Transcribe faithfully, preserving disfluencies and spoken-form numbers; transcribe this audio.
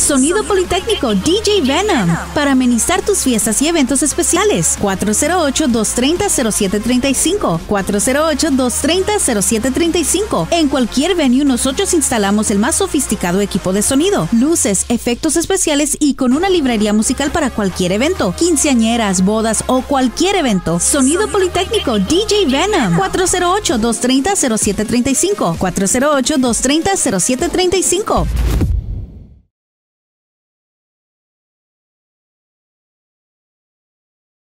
Sonido Politécnico D J Venom, para amenizar tus fiestas y eventos especiales. cuatro cero ocho, dos tres cero, cero siete tres cinco. cuatro cero ocho, dos tres cero, cero siete tres cinco. En cualquier venue nosotros instalamos el más sofisticado equipo de sonido, luces, efectos especiales y con una librería musical para cualquier evento, quinceañeras, bodas o cualquier evento. Sonido Politécnico D J Venom. cuatro cero ocho, dos tres cero, cero siete tres cinco. cuatro cero ocho, dos tres cero, cero siete tres cinco.